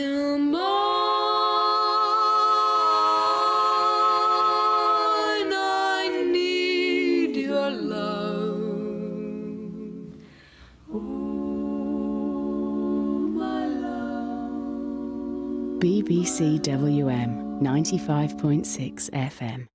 am mine. I need your love. Oh, my love. BBC WM 95.6 FM.